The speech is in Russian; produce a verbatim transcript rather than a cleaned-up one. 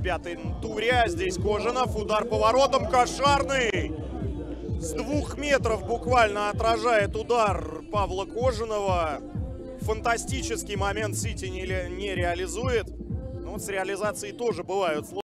пятом туре. Здесь Кожинов. Удар поворотом. Кошарный. С двух метров буквально отражает удар Павла Кожинова. Фантастический момент Сити не, не реализует. Но вот с реализацией тоже бывают сложности.